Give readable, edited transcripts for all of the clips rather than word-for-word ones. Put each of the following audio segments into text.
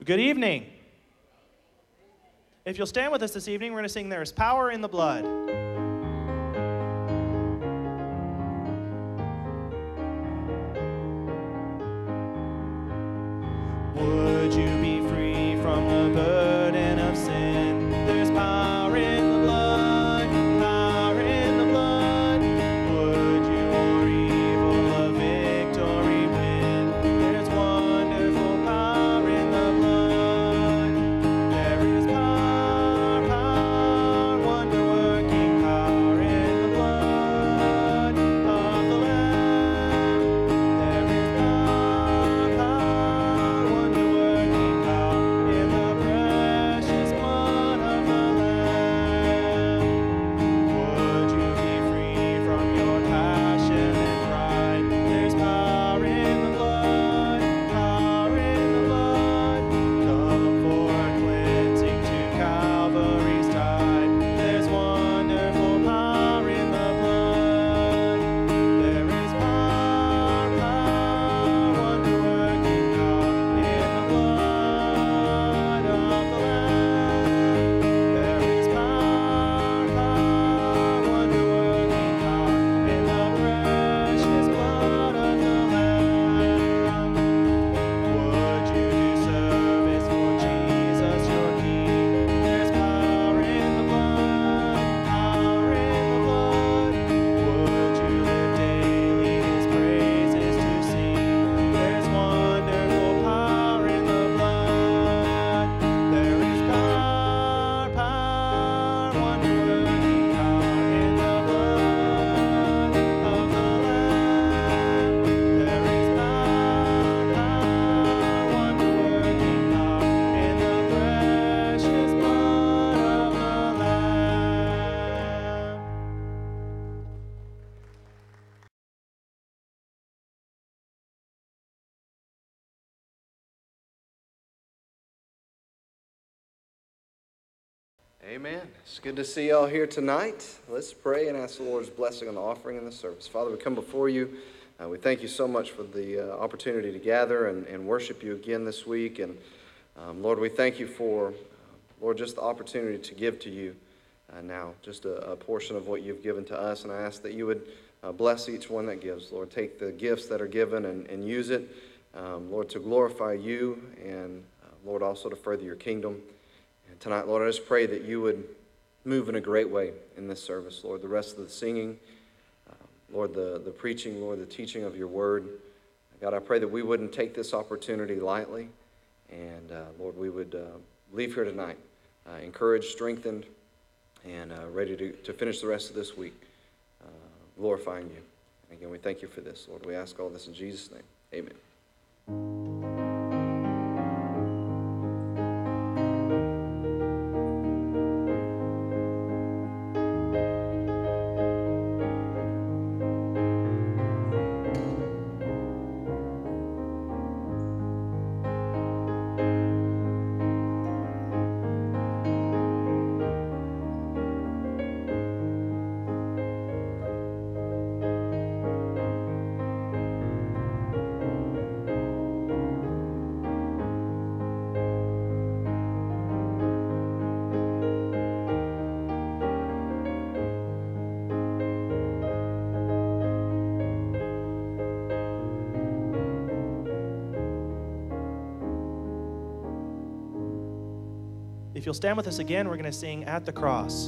Good evening. If you'll stand with us this evening, we're going to sing There is Power in the Blood. Would you be free from the burden of sin? There's power in the blood, power in the blood. Would your evil a victory win? There's wonderful power in the blood. There is power, power, wonder-working power in the blood of the Lamb. There is power, power, wonder-working power in the precious blood of the Lamb. Would you be free from your passion and pride? There's power in the blood, power in the blood. Come for cleansing to Calvary's tide. There's wonderful power in the blood. There is power, power, wonder-working power in the blood of the Lamb. There is power, power, wonder-working power in the precious blood of the Lamb. Would you do service for Jesus your King? There's power in the blood, power in the blood. Would you live daily His praises to sing? There's wonderful power in the blood. There is power, power, wonder-working power in the blood of the Lamb. There is power, power, wonder-working power in the precious blood of the Lamb. Amen. It's good to see y'all here tonight. Let's pray and ask the Lord's blessing on the offering and the service. Father, we come before you. We thank you so much for the opportunity to gather and worship you again this week. And Lord, we thank you for, Lord, just the opportunity to give to you now, just a portion of what you've given to us. And I ask that you would bless each one that gives. Lord, take the gifts that are given and use it, Lord, to glorify you and, Lord, also to further your kingdom. And tonight, Lord, I just pray that you would move in a great way in this service, Lord. The rest of the singing, Lord, the preaching, Lord, the teaching of your word. God, I pray that we wouldn't take this opportunity lightly. And, Lord, we would leave here tonight encouraged, strengthened, and ready to finish the rest of this week glorifying you. And again, we thank you for this, Lord. We ask all this in Jesus' name. Amen. If you'll stand with us again, we're going to sing At the Cross.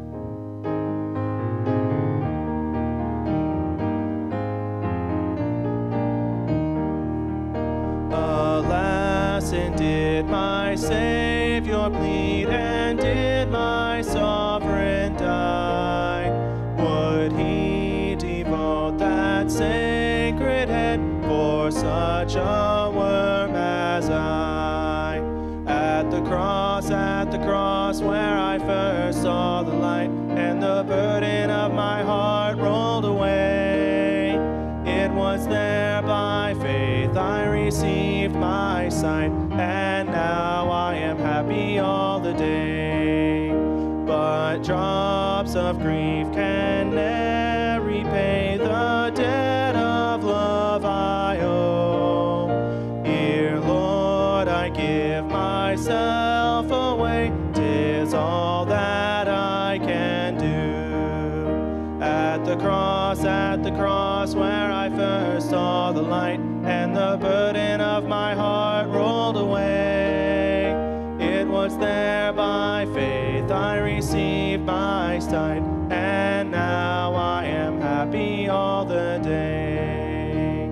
Alas, and did my Savior bleed, and did my sovereign die? Would he devote that sacred head for such a worm as I? At the cross where I first saw the light, and the burden of my heart rolled away. It was there by faith I received my sight, and now I am happy all the day. But drops of grief can ne'er repay the debt of love I owe. Here, Lord, I give my at the cross where I first saw the light, and the burden of my heart rolled away. It was there by faith I received my sight, and now I am happy all the day.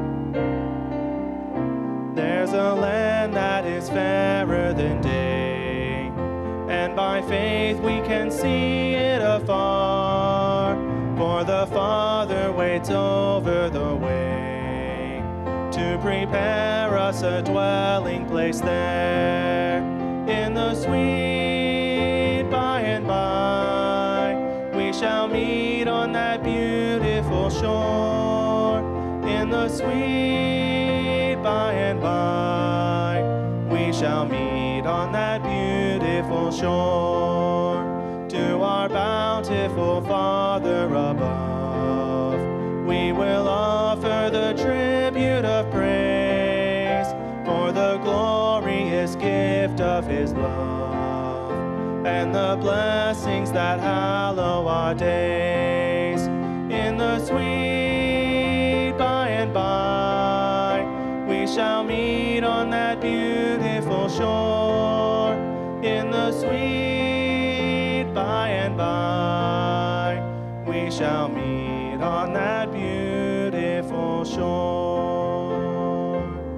There's a land that is fairer than day, and by faith we can see it afar. For the Father waits over the way to prepare us a dwelling place there. In the sweet by and by, we shall meet on that beautiful shore. In the sweet by and by, we shall meet on that beautiful shore. To our bountiful Father above, we will offer the tribute of praise for the glorious gift of His love and the blessings that hallow our days. In the sweet by and by, we shall meet on that beautiful shore. In the sweet by and by, we shall meet on that beautiful shore.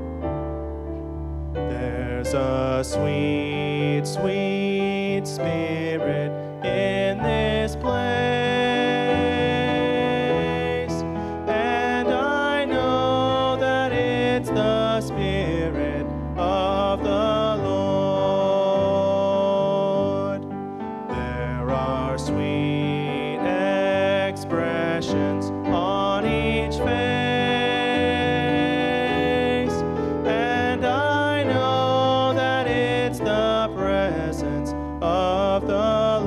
There's a sweet, sweet spirit in this place, and I know that it's the Spirit of the Lord. There are sweet expressions on each face, and I know that it's the presence of the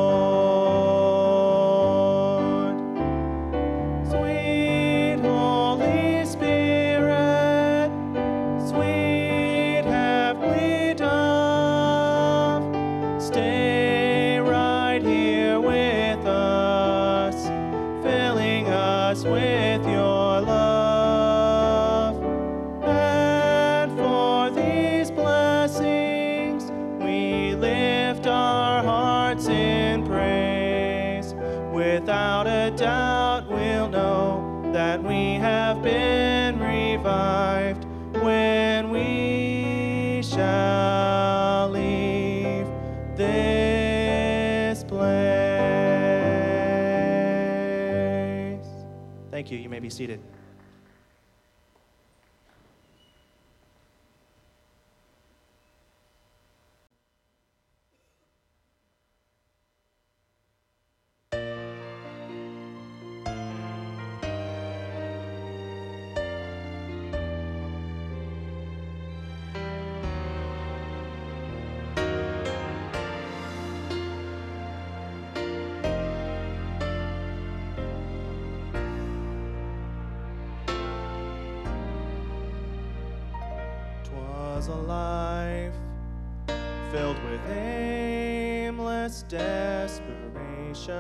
Lord. Sweet Holy Spirit, sweet heavenly dove, stay right here with us, filling us with your love. And for these blessings, we lift our hearts in praise. Without a doubt, we'll know that we have been revived when we shall leave this place. Thank you. You may be seated. Was a life filled with aimless desperation,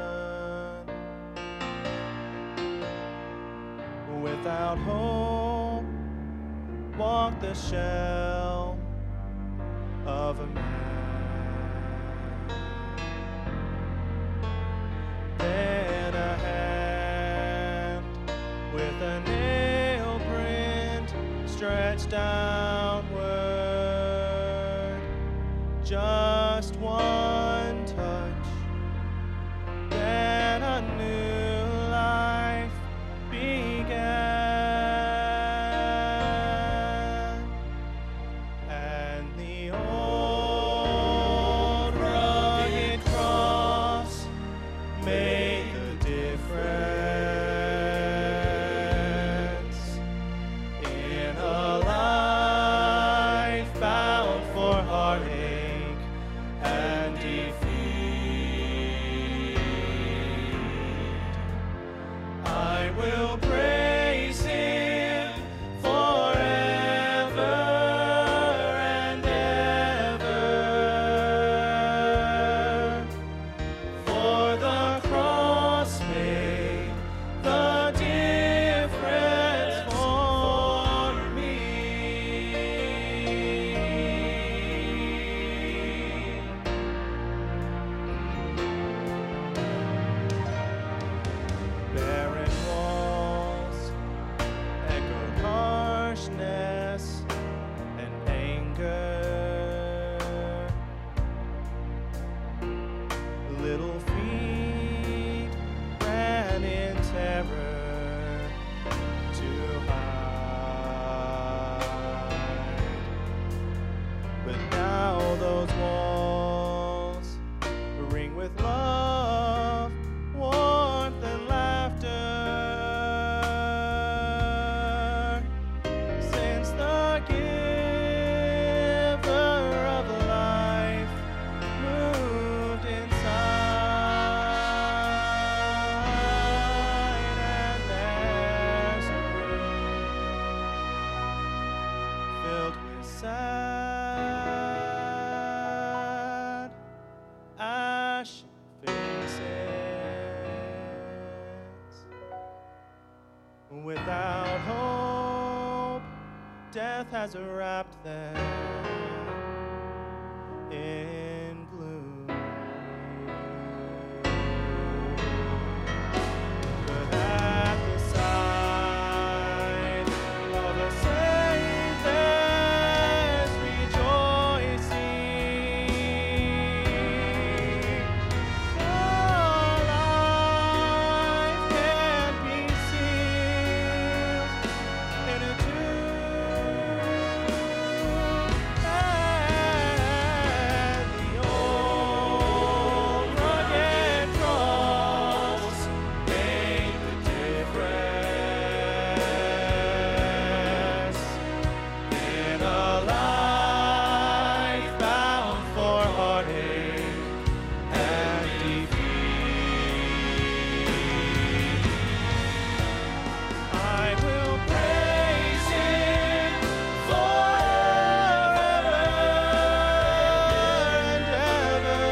without hope, walked the shell of a man. Then a hand with a nail print stretched downward, just one touch, then a new life began, and the old rugged cross made the difference in a life bound for heartache and defeat. I will praise Him forever and ever, for the cross made Without hope, death has wrapped them in gloom. But at the sight of a saint there's rejoicing. For life can't be sealed in a tomb, and the old rugged cross made the difference in a life bound for heartache and defeat. I will praise Him forever and ever,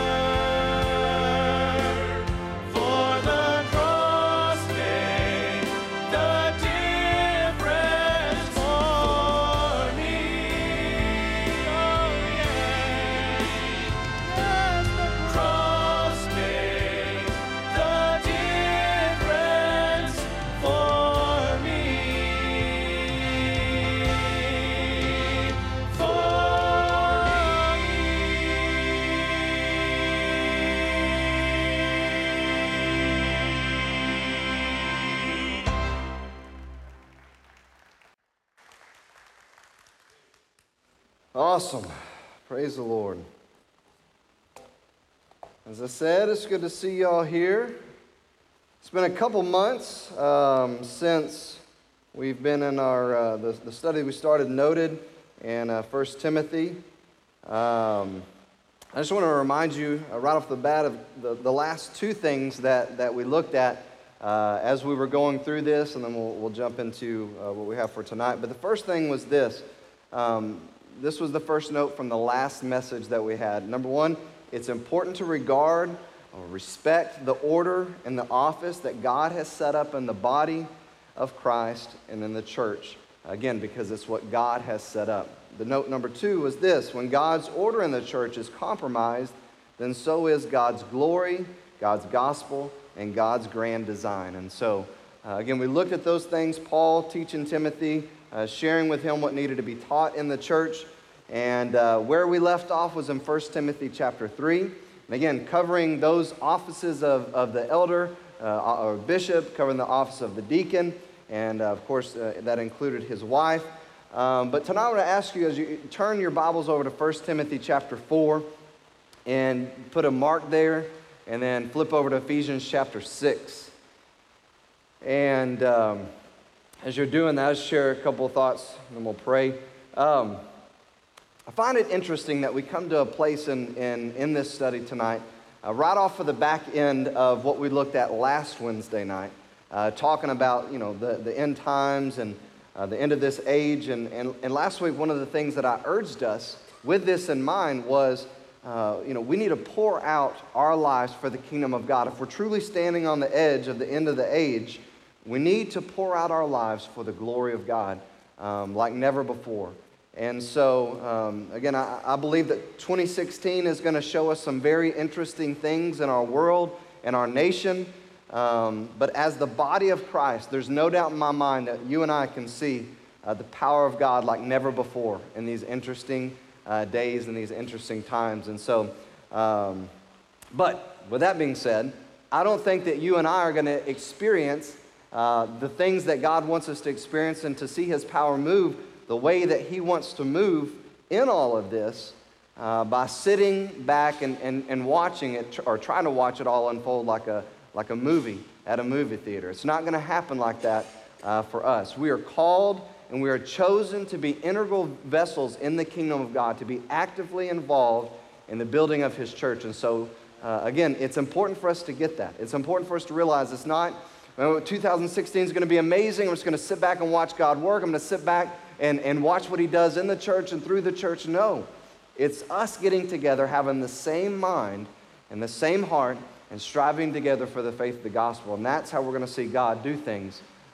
for the cross made the difference for me. Oh yeah, yes, the cross made the difference for me. Awesome. Praise the Lord. As I said, it's good to see y'all here. It's been a couple months since we've been in our the study we started noted in 1 Timothy. I just want to remind you right off the bat of the last two things that we looked at as we were going through this, and then we'll jump into what we have for tonight. But the first thing was this. This was the first note from the last message that we had. Number one, it's important to regard or respect the order and the office that God has set up in the body of Christ and in the church. Again, because it's what God has set up. The note number two was this: when God's order in the church is compromised, then so is God's glory, God's gospel, and God's grand design. And so, again, we looked at those things. Paul teaching Timothy, sharing with him what needed to be taught in the church. And where we left off was in 1 Timothy chapter 3. And again, covering those offices of the elder or bishop, covering the office of the deacon, and of course that included his wife. But tonight I want to ask you, as you turn your Bibles over to 1 Timothy chapter 4 and put a mark there, and then flip over to Ephesians chapter 6. And as you're doing that, I'll share a couple of thoughts, and then we'll pray. I find it interesting that we come to a place in this study tonight, right off of the back end of what we looked at last Wednesday night, talking about, the end times and the end of this age. And last week, one of the things that I urged us with this in mind was, we need to pour out our lives for the kingdom of God. If we're truly standing on the edge of the end of the age, we need to pour out our lives for the glory of God like never before. And so, again, I believe that 2016 is going to show us some very interesting things in our world and our nation. But as the body of Christ, there's no doubt in my mind that you and I can see the power of God like never before in these interesting days and these interesting times. And so, but with that being said, I don't think that you and I are going to experience the things that God wants us to experience and to see His power move the way that He wants to move in all of this by sitting back and watching it, or trying to watch it all unfold like a movie at a movie theater. It's not going to happen like that for us. We are called and we are chosen to be integral vessels in the kingdom of God, to be actively involved in the building of His church. And so, again, it's important for us to get that. It's important for us to realize it's not, 2016 is going to be amazing. I'm just going to sit back and watch God work. I'm going to sit back and watch what He does in the church and through the church. No, it's us getting together, having the same mind and the same heart, and striving together for the faith of the gospel. And that's how we're going to see God do things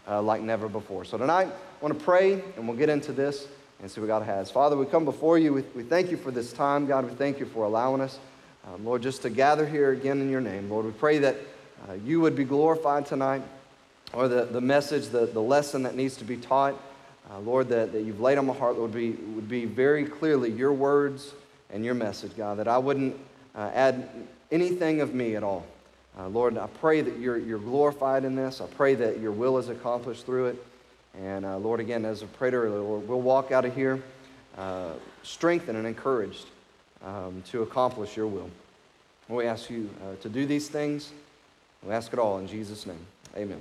like never before. So tonight, I want to pray, and we'll get into this and see what God has. Father, we come before you. We thank you for this time, God. We thank you for allowing us, Lord, just to gather here again in your name. Lord, we pray that you would be glorified tonight, or the message, the lesson that needs to be taught, Lord, that you've laid on my heart would be very clearly your words and your message, God, that I wouldn't add anything of me at all. Lord, I pray that you're glorified in this. I pray that your will is accomplished through it. And Lord, again, as I prayed earlier, Lord, we'll walk out of here strengthened and encouraged to accomplish your will. We ask you to do these things. We ask it all in Jesus' name. Amen.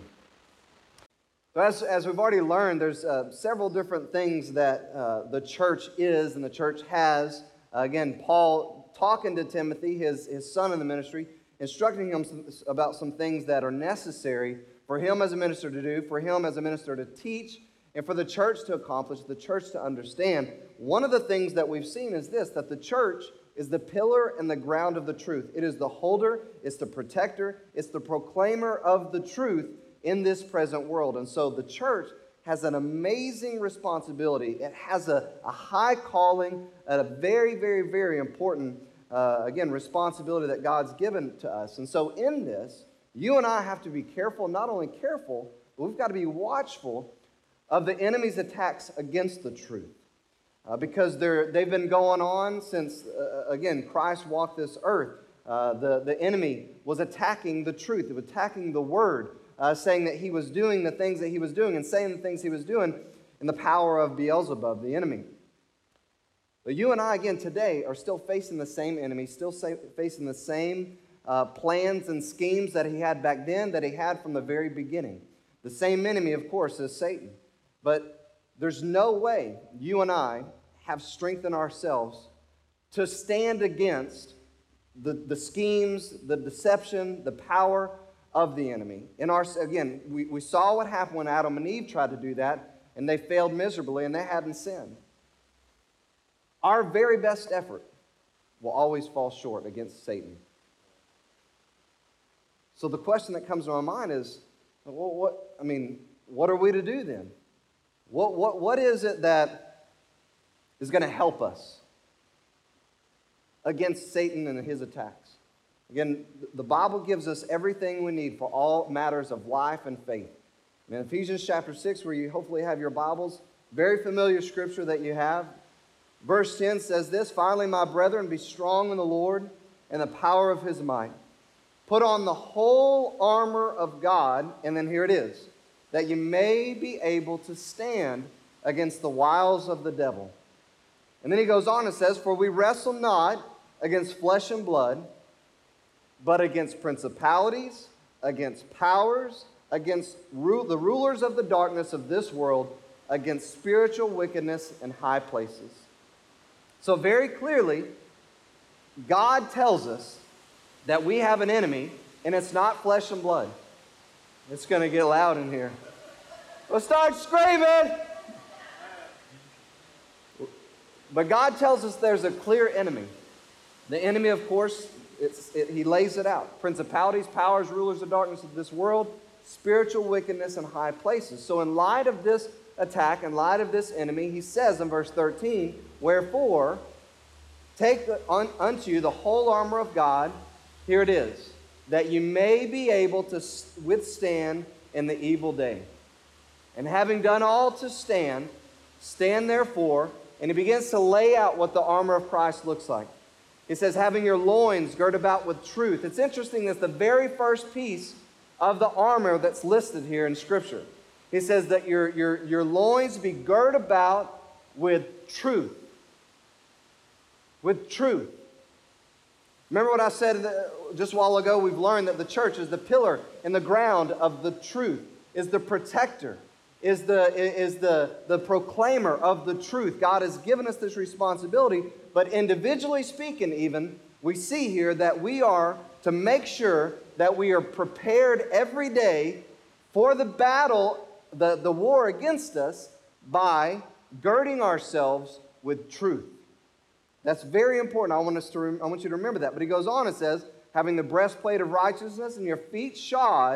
So as we've already learned, there's several different things that the church is and the church has. Again, Paul talking to Timothy, his son in the ministry, instructing him about some things that are necessary for him as a minister to do, for him as a minister to teach, and for the church to accomplish, the church to understand. One of the things that we've seen is this, that the church is the pillar and the ground of the truth. It is the holder, it's the protector, it's the proclaimer of the truth in this present world. And so the church has an amazing responsibility. It has a high calling, and a very, very, very important, again, responsibility that God's given to us. And so in this, you and I have to be careful, not only careful, but we've got to be watchful of the enemy's attacks against the truth. Because they've been going on since, again, Christ walked this earth. The enemy was attacking the truth, attacking the word, saying that he was doing the things that he was doing and saying the things he was doing in the power of Beelzebub, the enemy. But you and I, again, today are still facing the same enemy, still facing the same plans and schemes that he had back then, that he had from the very beginning. The same enemy, of course, is Satan. But there's no way you and I have strengthened ourselves to stand against the schemes, the deception, the power of the enemy. Again, we saw what happened when Adam and Eve tried to do that, and they failed miserably, and they hadn't sinned. Our very best effort will always fall short against Satan. So the question that comes to my mind is, well, what are we to do then? What is it that is going to help us against Satan and his attacks? Again, the Bible gives us everything we need for all matters of life and faith. In Ephesians chapter 6, where you hopefully have your Bibles, very familiar scripture that you have. Verse 10 says this, "Finally, my brethren, be strong in the Lord and the power of his might. Put on the whole armor of God," and then here it is, "that you may be able to stand against the wiles of the devil." And then he goes on and says, "For we wrestle not against flesh and blood, but against principalities, against powers, against the rulers of the darkness of this world, against spiritual wickedness in high places." So very clearly, God tells us that we have an enemy, and it's not flesh and blood. It's going to get loud in here. We'll start screaming. But God tells us there's a clear enemy. The enemy, of course, he lays it out. Principalities, powers, rulers of darkness of this world, spiritual wickedness in high places. So in light of this attack, in light of this enemy, he says in verse 13, "Wherefore, take unto you the whole armor of God," here it is, "that you may be able to withstand in the evil day. And having done all to stand, stand therefore," and he begins to lay out what the armor of Christ looks like. He says, "having your loins girt about with truth." It's interesting, that's the very first piece of the armor that's listed here in Scripture. He says that your loins be girt about with truth. With truth. Remember what I said just a while ago? We've learned that the church is the pillar and the ground of the truth, is the protector, is the proclaimer of the truth. God has given us this responsibility, but individually speaking even, we see here that we are to make sure that we are prepared every day for the battle, the war against us, by girding ourselves with truth. That's very important. I want you to remember that. But he goes on and says, "having the breastplate of righteousness and your feet shod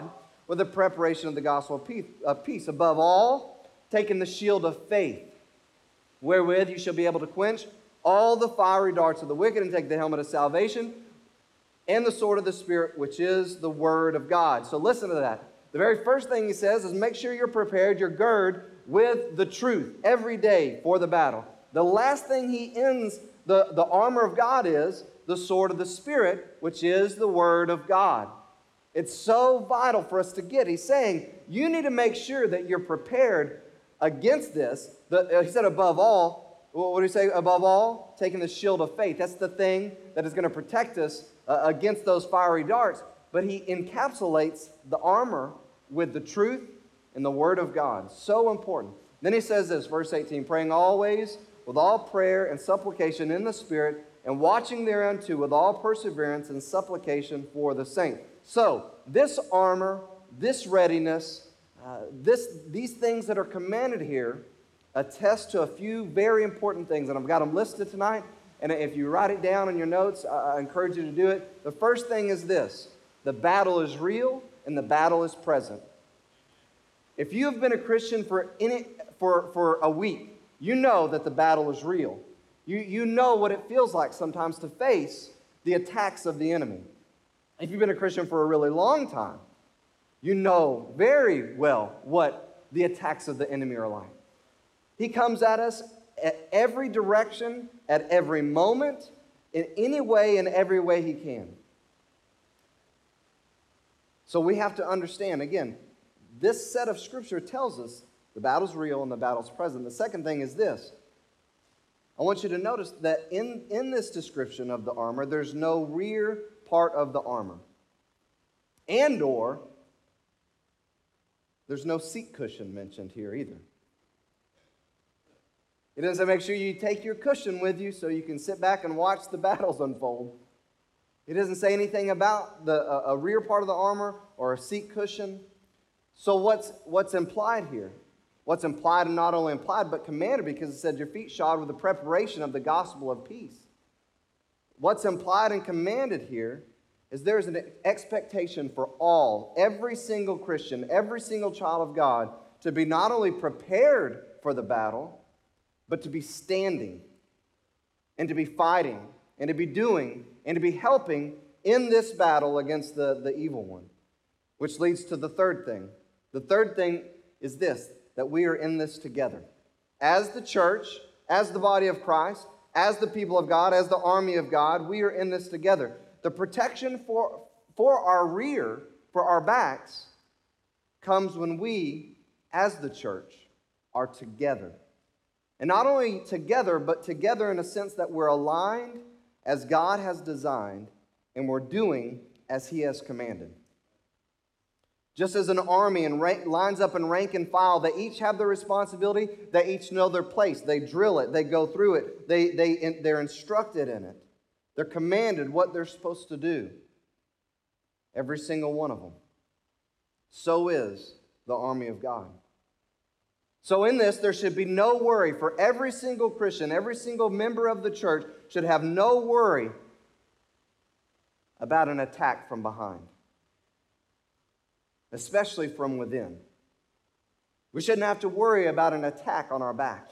with the preparation of the gospel of peace. Above all, taking the shield of faith, wherewith you shall be able to quench all the fiery darts of the wicked, and take the helmet of salvation and the sword of the Spirit, which is the word of God. So listen to that. The very first thing he says is make sure you're prepared, you're girded with the truth every day for the battle. The last thing he ends the armor of God is the sword of the Spirit, which is the word of God. It's so vital for us to get. He's saying you need to make sure that you're prepared against this. He said above all, what did he say? Above all, taking the shield of faith. That's the thing that is going to protect us against those fiery darts. But he encapsulates the armor with the truth and the word of God. So important. Then he says this, verse 18, praying always with all prayer and supplication in the Spirit, and watching thereunto with all perseverance and supplication for the saints. So, this armor, this readiness, these things that are commanded here attest to a few very important things, and I've got them listed tonight, and if you write it down in your notes, I encourage you to do it. The first thing is this: the battle is real and the battle is present. If you have been a Christian for a week, you know that the battle is real. You know what it feels like sometimes to face the attacks of the enemy. If you've been a Christian for a really long time, you know very well what the attacks of the enemy are like. He comes at us at every direction, at every moment, in any way, in every way he can. So we have to understand, again, this set of Scripture tells us the battle's real and the battle's present. The second thing is this. I want you to notice that in this description of the armor, there's no rear part of the armor. And/or there's no seat cushion mentioned here either. It doesn't say make sure you take your cushion with you so you can sit back and watch the battles unfold. It doesn't say anything about a rear part of the armor or a seat cushion. So what's implied here? What's implied, and not only implied, but commanded, because it said your feet shod with the preparation of the gospel of peace. What's implied and commanded here is there's an expectation for every single Christian, every single child of God, to be not only prepared for the battle, but to be standing and to be fighting and to be doing and to be helping in this battle against the evil one. Which leads to the third thing. The third thing is this, that we are in this together. As the church, as the body of Christ, as the people of God, as the army of God, we are in this together. The protection for our rear, for our backs, comes when we, as the church, are together. And not only together, but together in a sense that we're aligned as God has designed, and we're doing as He has commanded. Just as an army lines up in rank and file, they each have their responsibility, they each know their place, they drill it, they go through it, they're instructed in it. They're commanded what they're supposed to do. Every single one of them. So is the army of God. So in this, there should be no worry for every single Christian, every single member of the church should have no worry about an attack from behind, especially from within. We shouldn't have to worry about an attack on our back.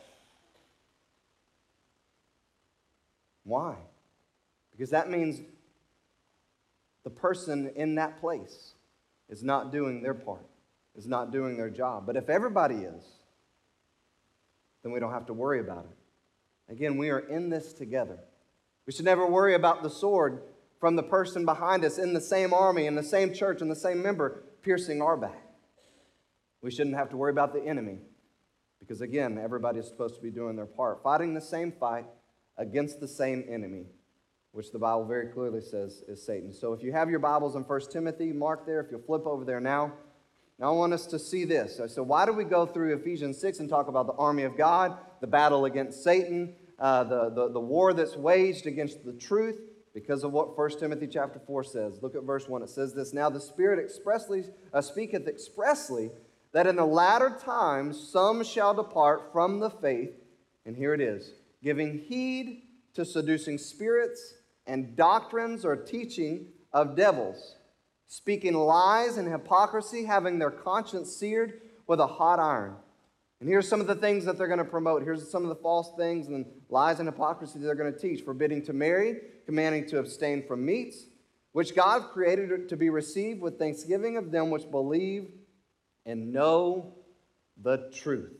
Why? Because that means the person in that place is not doing their part, is not doing their job. But if everybody is, then we don't have to worry about it. Again, we are in this together. We should never worry about the sword from the person behind us in the same army, in the same church, in the same member, piercing our back. We shouldn't have to worry about the enemy because, again, everybody is supposed to be doing their part, fighting the same fight against the same enemy, which the Bible very clearly says is Satan. So if you have your Bibles in 1 Timothy, mark there. If you'll flip over there now. Now I want us to see this. So why do we go through Ephesians 6 and talk about the army of God, the battle against Satan, the war that's waged against the truth? Because of what 1 Timothy chapter 4 says. Look at verse 1. It says this, now the Spirit speaketh expressly that in the latter times some shall depart from the faith, and here it is, giving heed to seducing spirits and doctrines or teaching of devils, speaking lies and hypocrisy, having their conscience seared with a hot iron. And here's some of the things that they're going to promote. Here's some of the false things and lies and hypocrisy they're going to teach. Forbidding to marry, commanding to abstain from meats, which God created to be received with thanksgiving of them which believe and know the truth.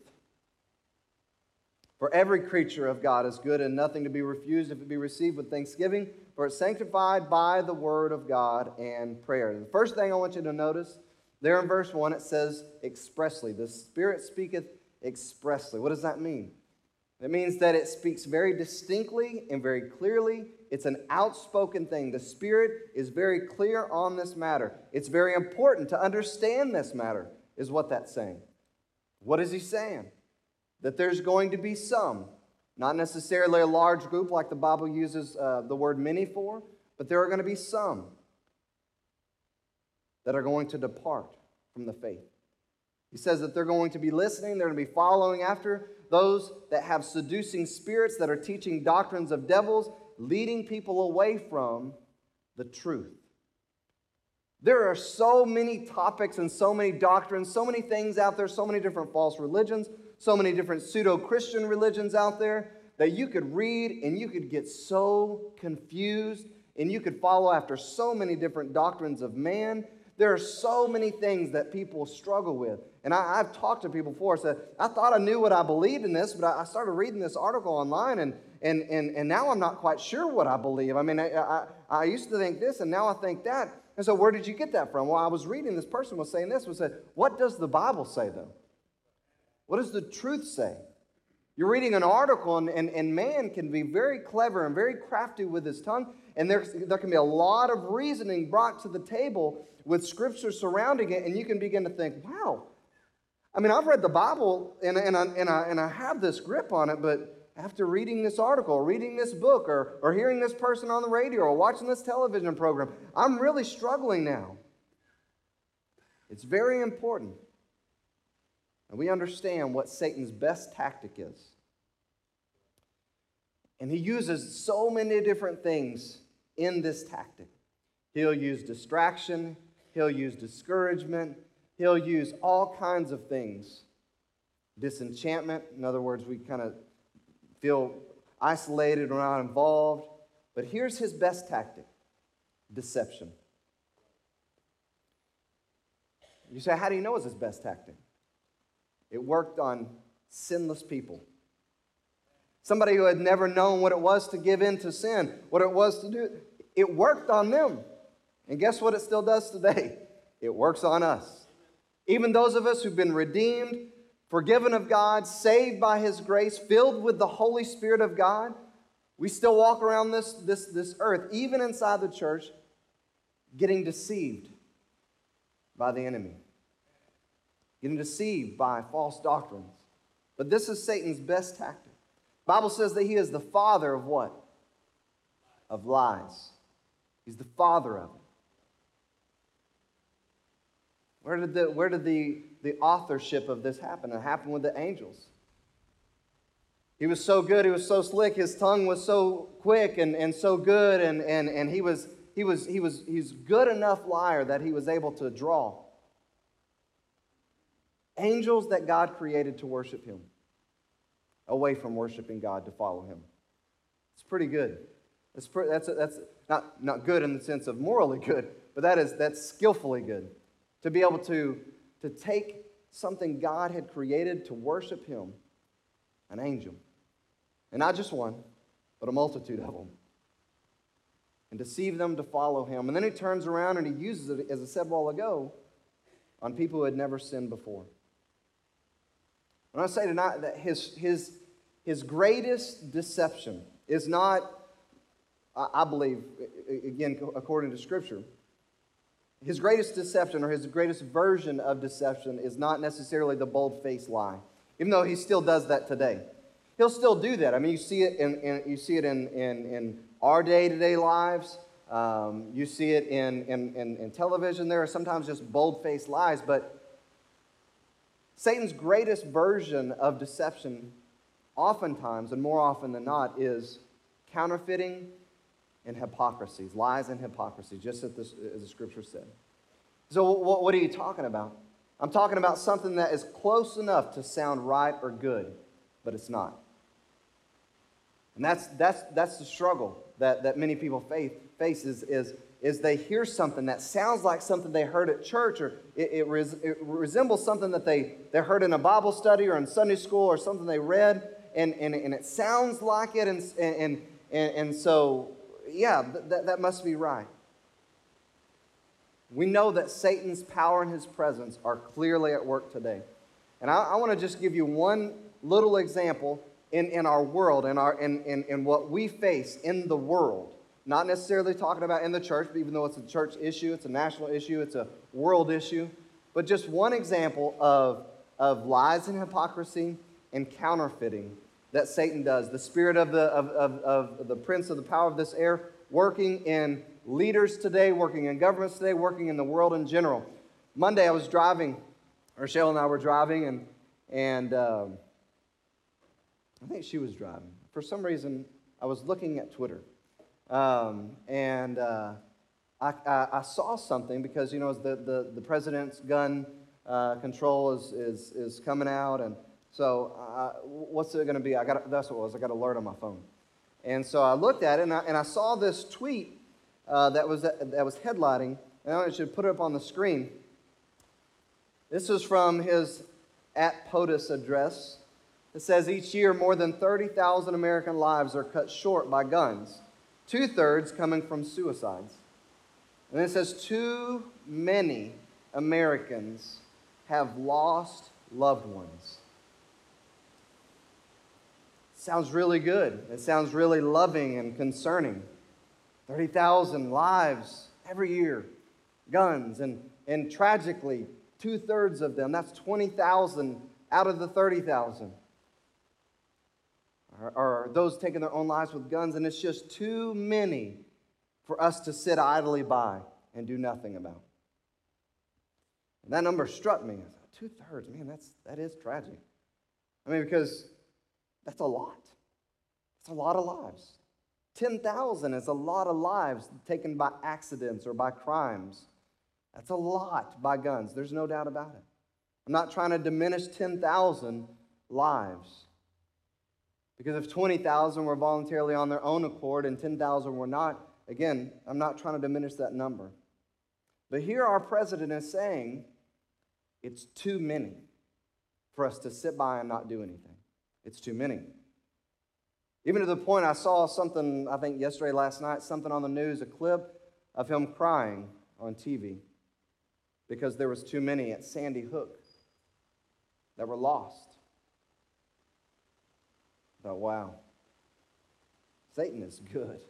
For every creature of God is good and nothing to be refused if it be received with thanksgiving, for it's sanctified by the word of God and prayer. The first thing I want you to notice, there in verse 1, it says expressly. The Spirit speaketh expressly. What does that mean? It means that it speaks very distinctly and very clearly. It's an outspoken thing. The Spirit is very clear on this matter. It's very important to understand this matter, is what that's saying. What is he saying? That there's going to be some, not necessarily a large group like the Bible uses the word many for, but there are going to be some that are going to depart from the faith. He says that they're going to be listening, they're going to be following after those that have seducing spirits that are teaching doctrines of devils, leading people away from the truth. There are so many topics and so many doctrines, so many things out there, so many different false religions, so many different pseudo-Christian religions out there that you could read and you could get so confused and you could follow after so many different doctrines of man. There are so many things that people struggle with. And I've talked to people before, said, I thought I knew what I believed in this, but I started reading this article online and now I'm not quite sure what I believe. I mean, I used to think this and now I think that. And so where did you get that from? Well, I was reading, this person was saying this, was said, what does the Bible say though? What does the truth say? You're reading an article, and man can be very clever and very crafty with his tongue, and there can be a lot of reasoning brought to the table with Scripture surrounding it, and you can begin to think, wow, I mean, I've read the Bible, and I have this grip on it, but after reading this article, or reading this book, or hearing this person on the radio, or watching this television program, I'm really struggling now. It's very important. And we understand what Satan's best tactic is. And he uses so many different things in this tactic. He'll use distraction. He'll use discouragement. He'll use all kinds of things. Disenchantment. In other words, we kind of feel isolated or not involved. But here's his best tactic. Deception. You say, how do you know it's his best tactic? It worked on sinless people. Somebody who had never known what it was to give in to sin, what it was to do. It worked on them. And guess what it still does today? It works on us. Even those of us who've been redeemed, forgiven of God, saved by His grace, filled with the Holy Spirit of God, we still walk around this earth, even inside the church, getting deceived by the enemy. Getting deceived by false doctrines. But this is Satan's best tactic. The Bible says that he is the father of what? Of lies. He's the father of it. Where did the authorship of this happen? It happened with the angels. He was so good, he was so slick, his tongue was so quick and so good, and he's good enough liar that he was able to draw angels that God created to worship him away from worshiping God to follow him. It's pretty good. That's not good in the sense of morally good, but that's skillfully good. To be able to take something God had created to worship him, an angel, and not just one, but a multitude of them, and deceive them to follow him. And then he turns around and he uses it, as I said a while ago, on people who had never sinned before. I want to say tonight that his greatest deception is not, I believe, again, according to Scripture, his greatest deception or his greatest version of deception is not necessarily the bold-faced lie, even though he still does that today. He'll still do that. I mean, you see it in our day-to-day lives. You see it in television. There are sometimes just bold-faced lies, but Satan's greatest version of deception, oftentimes, and more often than not, is counterfeiting and hypocrisies, lies and hypocrisy, just as the Scripture said. So what are you talking about? I'm talking about something that is close enough to sound right or good, but it's not. And that's the struggle that many people face is they hear something that sounds like something they heard at church, or it resembles something that they heard in a Bible study or in Sunday school or something they read, and it sounds like it, and so, yeah, that must be right. We know that Satan's power and his presence are clearly at work today. And I want to just give you one little example in our world, in what we face in the world. Not necessarily talking about in the church, even though it's a church issue, it's a national issue, it's a world issue. But just one example of lies and hypocrisy and counterfeiting that Satan does. The spirit of the prince of the power of this air working in leaders today, working in governments today, working in the world in general. Monday I was driving, Rochelle and I were driving, and I think she was driving. For some reason, I was looking at Twitter. I saw something because, you know, the president's gun control is coming out, and so what's it going to be? That's what it was. I got an alert on my phone, and so I looked at it, and I saw this tweet that was headlining, and I should put it up on the screen. This is from his @POTUS address. It says each year more than 30,000 American lives are cut short by guns, 2/3 coming from suicides. And it says too many Americans have lost loved ones. Sounds really good. It sounds really loving and concerning. 30,000 lives every year, guns, and tragically, 2/3 of them, that's 20,000 out of the 30,000, are those taking their own lives with guns, and it's just too many for us to sit idly by and do nothing about. And that number struck me. I thought, 2/3, man, that is tragic. I mean, because that's a lot. It's a lot of lives. 10,000 is a lot of lives taken by accidents or by crimes. That's a lot by guns. There's no doubt about it. I'm not trying to diminish 10,000 lives. Because if 20,000 were voluntarily on their own accord and 10,000 were not, again, I'm not trying to diminish that number. But here our president is saying it's too many for us to sit by and not do anything. It's too many. Even to the point I saw something, I think yesterday, last night, something on the news, a clip of him crying on TV because there was too many at Sandy Hook that were lost. I thought, wow, Satan is good.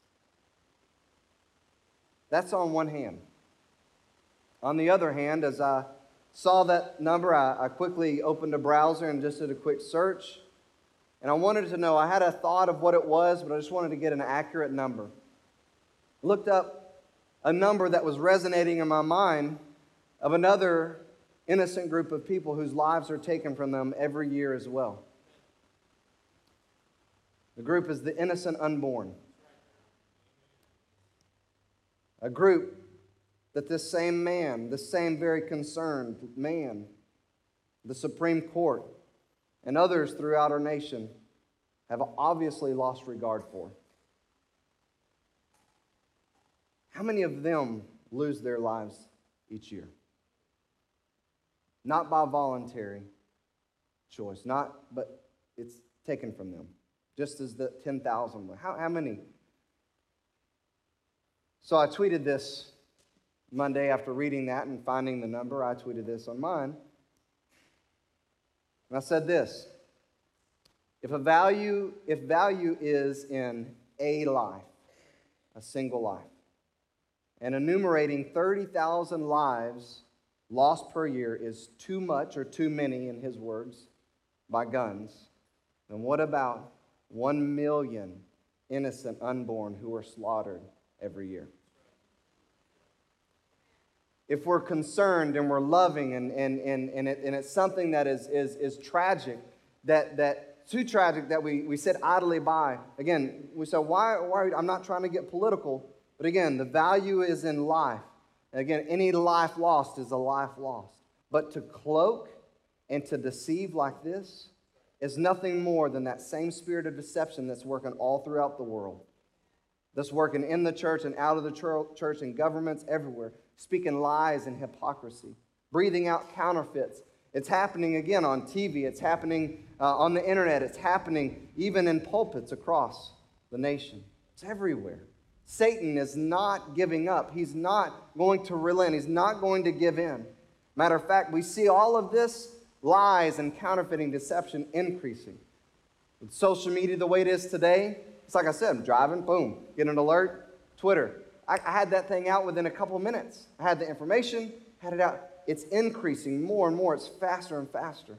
That's on one hand. On the other hand, as I saw that number, I quickly opened a browser and just did a quick search. And I wanted to know, I had a thought of what it was, but I just wanted to get an accurate number. Looked up a number that was resonating in my mind of another innocent group of people whose lives are taken from them every year as well. The group is the innocent unborn. A group that this same man, this same very concerned man, the Supreme Court, and others throughout our nation have obviously lost regard for. How many of them lose their lives each year? Not by voluntary choice, but it's taken from them, just as the 10,000 were. How many? So I tweeted this Monday after reading that and finding the number. I tweeted this on mine. And I said this: if value is in a life, a single life, and enumerating 30,000 lives lost per year is too much or too many, in his words, by guns, then what about 1 million innocent unborn who are slaughtered every year? If we're concerned and we're loving and it's something that is tragic, that too tragic that we sit idly by. Again, we say, why I'm not trying to get political, but again, the value is in life. And again, any life lost is a life lost. But to cloak and to deceive like this is nothing more than that same spirit of deception that's working all throughout the world. That's working in the church and out of the church and governments everywhere, speaking lies and hypocrisy, breathing out counterfeits. It's happening again on TV. It's happening on the internet. It's happening even in pulpits across the nation. It's everywhere. Satan is not giving up. He's not going to relent. He's not going to give in. Matter of fact, we see all of this lies and counterfeiting deception increasing. With social media the way it is today, it's like I said, I'm driving, boom, get an alert, Twitter. I had that thing out within a couple of minutes. I had the information, had it out. It's increasing more and more. It's faster and faster.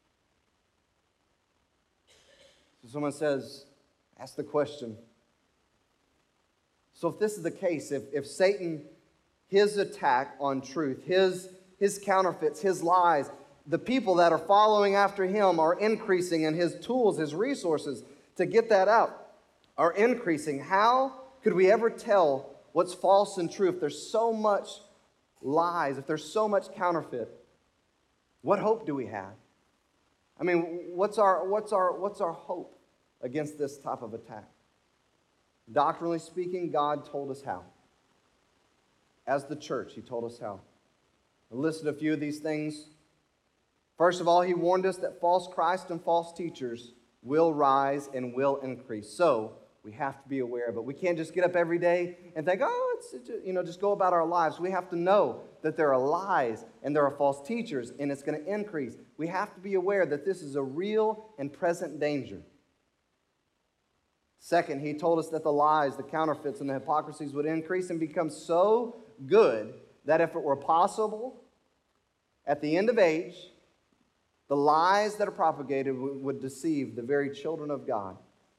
So someone says, ask the question. So if this is the case, if Satan, his attack on truth, his counterfeits, his lies, the people that are following after him are increasing, and his tools, his resources to get that out are increasing, how could we ever tell what's false and true if there's so much lies, if there's so much counterfeit? What hope do we have? I mean, what's our hope against this type of attack? Doctrinally speaking, God told us how. As the church, He told us how. I listed a few of these things. First of all, He warned us that false Christ and false teachers will rise and will increase. So we have to be aware of it. We can't just get up every day and think, oh, just go about our lives. We have to know that there are lies and there are false teachers, and it's going to increase. We have to be aware that this is a real and present danger. Second, He told us that the lies, the counterfeits, and the hypocrisies would increase and become so good that if it were possible, at the end of age, the lies that are propagated would deceive the very children of God.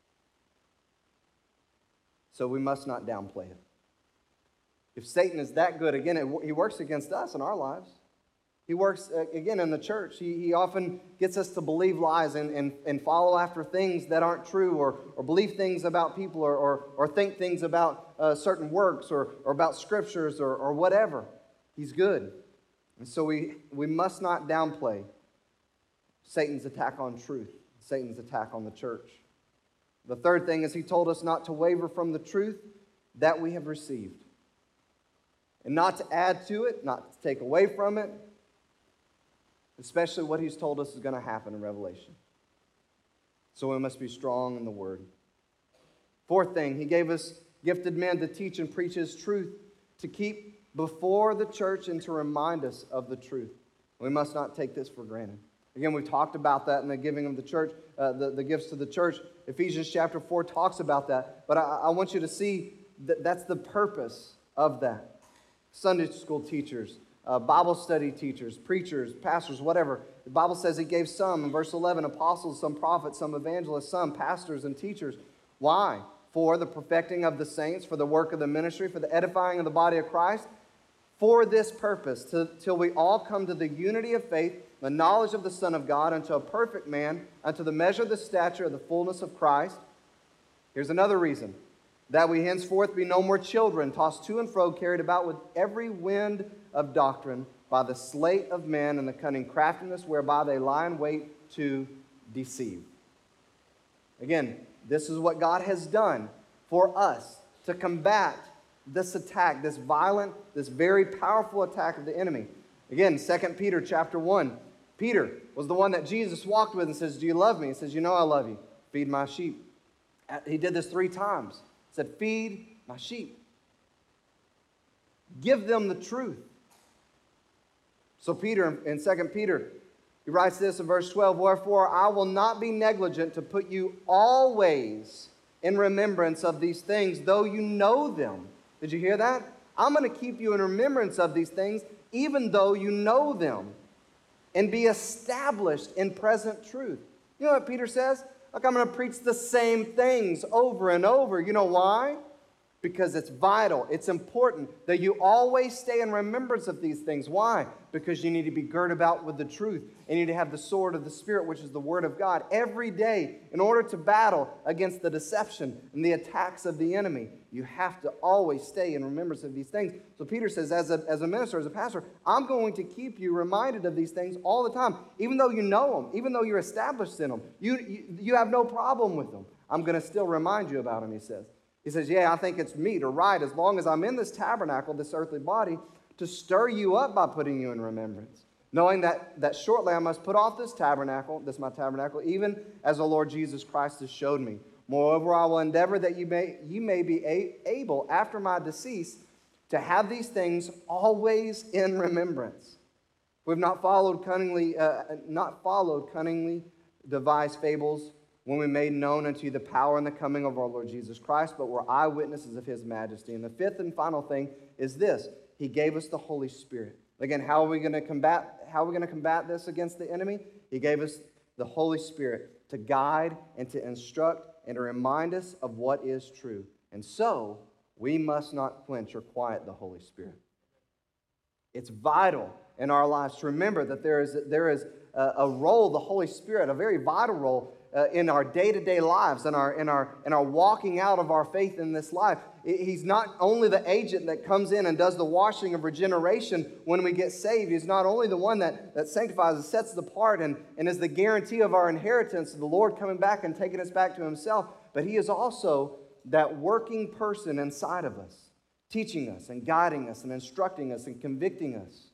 So we must not downplay it. If Satan is that good, again, he works against us in our lives. He works, again, in the church. He often gets us to believe lies and follow after things that aren't true, or believe things about people, or think things about certain works, or about scriptures, or whatever. He's good. And so we must not downplay Satan's attack on truth, Satan's attack on the church. The third thing is He told us not to waver from the truth that we have received, and not to add to it, not to take away from it, especially what He's told us is going to happen in Revelation. So we must be strong in the Word. Fourth thing, He gave us gifted men to teach and preach His truth, to keep before the church and to remind us of the truth. We must not take this for granted. Again, we've talked about that in the giving of the church, the gifts to the church. Ephesians chapter 4 talks about that. But I want you to see that that's the purpose of that. Sunday school teachers, Bible study teachers, preachers, pastors, whatever. The Bible says He gave some, in verse 11, apostles, some prophets, some evangelists, some pastors and teachers. Why? For the perfecting of the saints, for the work of the ministry, for the edifying of the body of Christ, for this purpose, till we all come to the unity of faith, the knowledge of the Son of God, unto a perfect man, unto the measure of the stature of the fullness of Christ. Here's another reason. That we henceforth be no more children, tossed to and fro, carried about with every wind of doctrine, by the sleight of men and the cunning craftiness whereby they lie in wait to deceive. Again, this is what God has done for us to combat this attack, this violent, this very powerful attack of the enemy. Again, 2 Peter chapter 1. Peter was the one that Jesus walked with and says, do you love me? He says, you know I love you. Feed my sheep. He did this 3 times. He said, feed my sheep. Give them the truth. So Peter, in 2 Peter, he writes this in verse 12, wherefore I will not be negligent to put you always in remembrance of these things, though you know them. Did you hear that? I'm going to keep you in remembrance of these things, even though you know them, and be established in present truth. You know what Peter says? Look, I'm going to preach the same things over and over. You know why? Because it's vital, it's important that you always stay in remembrance of these things. Why? Because you need to be girt about with the truth. And you need to have the sword of the Spirit, which is the Word of God, every day in order to battle against the deception and the attacks of the enemy. You have to always stay in remembrance of these things. So Peter says, as a minister, as a pastor, I'm going to keep you reminded of these things all the time. Even though you know them, even though you're established in them, you have no problem with them. I'm going to still remind you about them, he says. He says, yeah, I think it's meet or right, as long as I'm in this tabernacle, this earthly body, to stir you up by putting you in remembrance, knowing that shortly I must put off this my tabernacle, even as the Lord Jesus Christ has showed me. Moreover, I will endeavor that you may be able, after my decease, to have these things always in remembrance. We've not followed cunningly devised fables when we made known unto you the power and the coming of our Lord Jesus Christ, but were eyewitnesses of his majesty. And the fifth and final thing is this: he gave us the Holy Spirit. Again, how are we going to combat this against the enemy? He gave us the Holy Spirit to guide and to instruct and to remind us of what is true. And so, we must not quench or quiet the Holy Spirit. It's vital in our lives to remember that there is a role, the Holy Spirit, a very vital role in our day-to-day lives, in our walking out of our faith in this life. He's not only the agent that comes in and does the washing of regeneration when we get saved. He's not only the one that sanctifies and sets us apart and is the guarantee of our inheritance of the Lord coming back and taking us back to himself, but he is also that working person inside of us, teaching us and guiding us and instructing us and convicting us.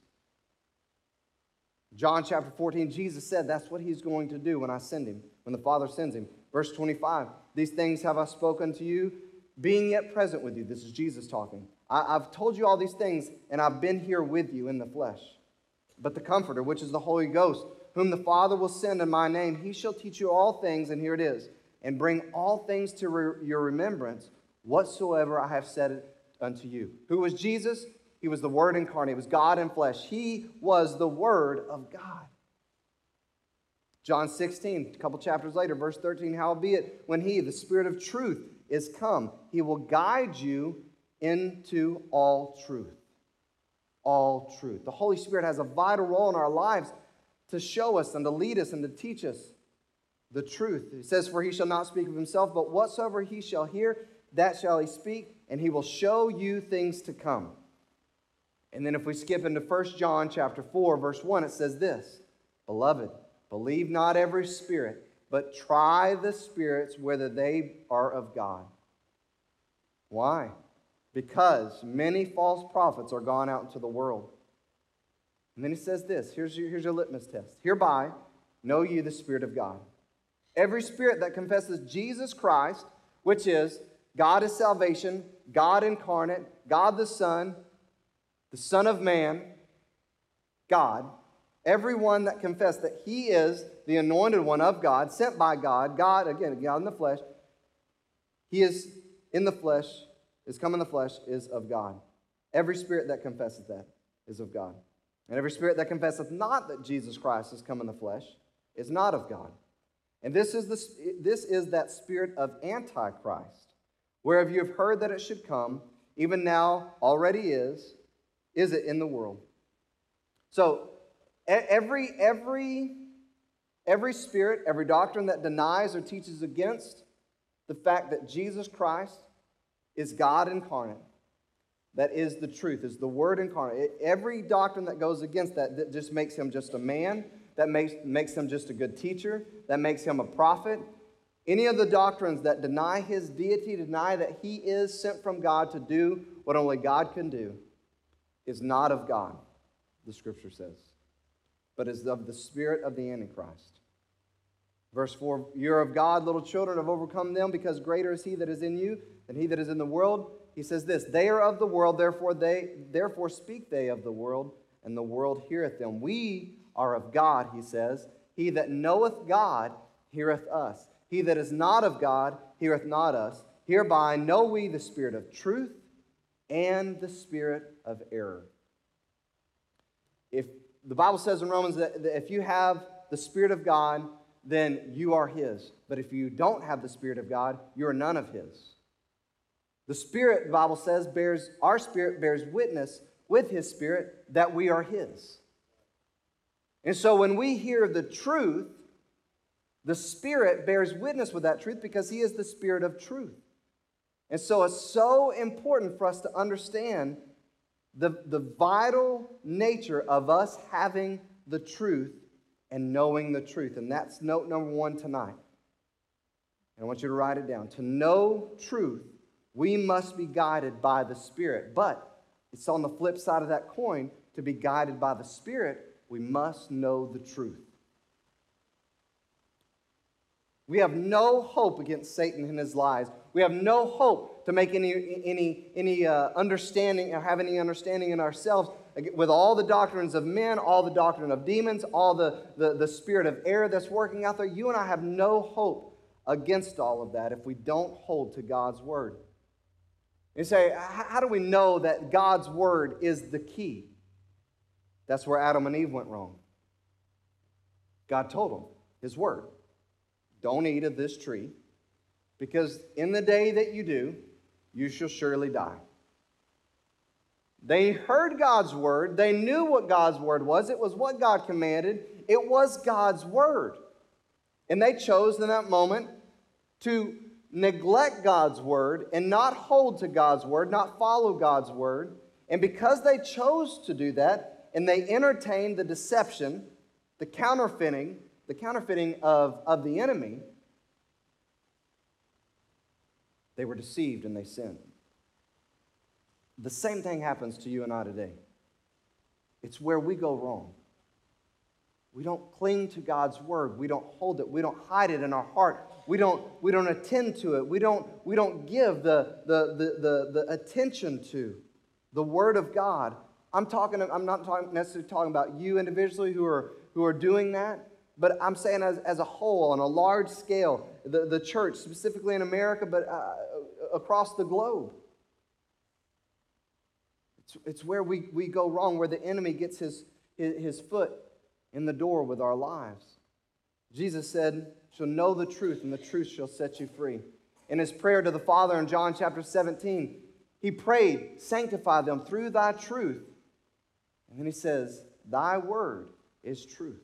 John chapter 14, Jesus said that's what he's going to do when I send him, when the Father sends him. Verse 25, these things have I spoken to you, being yet present with you. This is Jesus talking. I've told you all these things, and I've been here with you in the flesh. But the Comforter, which is the Holy Ghost, whom the Father will send in my name, he shall teach you all things, and here it is, and bring all things to your remembrance, whatsoever I have said unto you. Who was Jesus? He was the Word incarnate. He was God in flesh. He was the Word of God. John 16, a couple chapters later, verse 13, howbeit, when he, the Spirit of truth, is come, he will guide you into all truth. All truth. The Holy Spirit has a vital role in our lives to show us and to lead us and to teach us the truth. He says, for he shall not speak of himself, but whatsoever he shall hear, that shall he speak, and he will show you things to come. And then if we skip into 1 John chapter 4, verse 1, it says this, beloved, believe not every spirit, but try the spirits whether they are of God. Why? Because many false prophets are gone out into the world. And then he says this, here's your litmus test. Hereby know ye the Spirit of God. Every spirit that confesses Jesus Christ, which is God is salvation, God incarnate, God the Son of Man, God, everyone that confessed that he is the anointed one of God, sent by God, God, again, God in the flesh, he is in the flesh, is come in the flesh, is of God. Every spirit that confesses that is of God. And every spirit that confesseth not that Jesus Christ has come in the flesh is not of God. And this is that spirit of Antichrist, whereof you have heard that it should come, even now already is it in the world. So every spirit, every doctrine that denies or teaches against the fact that Jesus Christ is God incarnate, that is the truth, is the Word incarnate. Every doctrine that goes against that just makes him just a man, that makes him just a good teacher, that makes him a prophet. Any of the doctrines that deny his deity, deny that he is sent from God to do what only God can do, is not of God, the Scripture says, but is of the spirit of the Antichrist. Verse 4, you're of God, little children, have overcome them, because greater is he that is in you than he that is in the world. He says this, they are of the world, therefore speak they of the world, and the world heareth them. We are of God, he says. He that knoweth God heareth us. He that is not of God heareth not us. Hereby know we the spirit of truth and the spirit of error. If the Bible says in Romans that if you have the Spirit of God, then you are his. But if you don't have the Spirit of God, you are none of his. The Spirit, the Bible says, our spirit bears witness with his Spirit that we are his. And so when we hear the truth, the Spirit bears witness with that truth because He is the Spirit of truth. And so it's so important for us to understand the vital nature of us having the truth and knowing the truth. And that's note number 1 tonight. And I want you to write it down. To know truth, we must be guided by the Spirit. But it's on the flip side of that coin. To be guided by the Spirit, we must know the truth. We have no hope against Satan and his lies. We have no hope to make any understanding or have any understanding in ourselves with all the doctrines of men, all the doctrine of demons, all the spirit of error that's working out there. You and I have no hope against all of that if we don't hold to God's Word. You say, how do we know that God's Word is the key? That's where Adam and Eve went wrong. God told them, His Word, don't eat of this tree, because in the day that you do, you shall surely die. They heard God's Word. They knew what God's Word was. It was what God commanded. It was God's Word. And they chose in that moment to neglect God's Word and not hold to God's Word, not follow God's Word. And because they chose to do that, and they entertained the deception, the counterfeiting of the enemy, they were deceived and they sinned. The same thing happens to you and I today. It's where we go wrong. We don't cling to God's Word. We don't hold it. We don't hide it in our heart. We don't attend to it. We don't give the attention to the Word of God. I'm not necessarily talking about you individually who are doing that, but I'm saying as a whole, on a large scale, the church, specifically in America, but across the globe. It's where we go wrong, where the enemy gets his foot in the door with our lives. Jesus said, "Shall know the truth, and the truth shall set you free." In His prayer to the Father in John chapter 17, He prayed, "Sanctify them through Thy truth." And then He says, "Thy word is truth."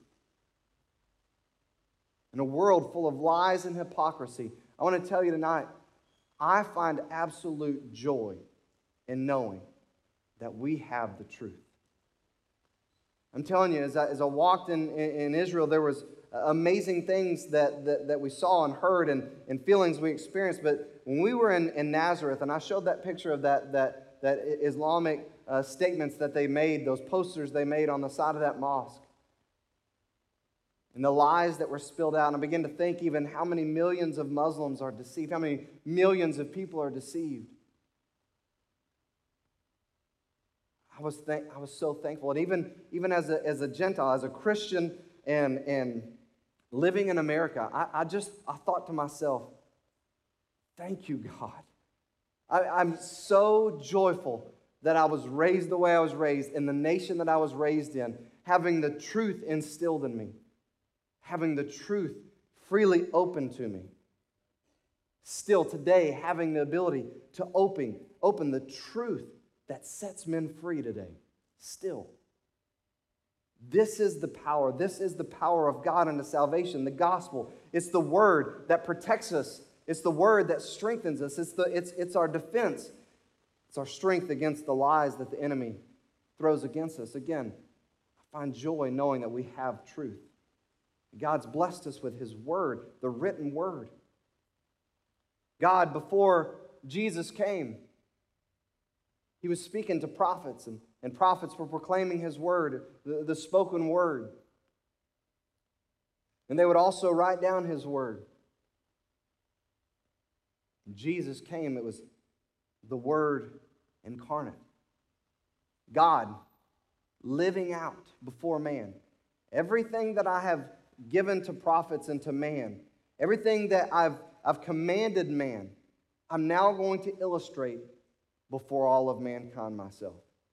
In a world full of lies and hypocrisy, I want to tell you tonight, I find absolute joy in knowing that we have the truth. I'm telling you, as I walked in Israel, there was amazing things that we saw and heard and feelings we experienced. But when we were in Nazareth, and I showed that picture of that Islamic statements that they made, those posters they made on the side of that mosque, and the lies that were spilled out, and I began to think even how many millions of Muslims are deceived, how many millions of people are deceived. I was so thankful. And even as a Gentile, as a Christian, and living in America, I thought to myself, thank you, God. I'm so joyful that I was raised the way I was raised, in the nation that I was raised in, having the truth instilled in me, having the truth freely open to me. Still today, having the ability to open the truth that sets men free today. Still. This is the power. This is the power of God unto salvation, the gospel. It's the word that protects us. It's the word that strengthens us. It's our defense. It's our strength against the lies that the enemy throws against us. Again, I find joy knowing that we have truth. God's blessed us with His word, the written word. God, before Jesus came, He was speaking to prophets, and prophets were proclaiming His word, the spoken word. And they would also write down His word. When Jesus came, it was the Word incarnate. God living out before man. Everything that I have given to prophets and to man, everything that I've commanded man, I'm now going to illustrate before all of mankind myself.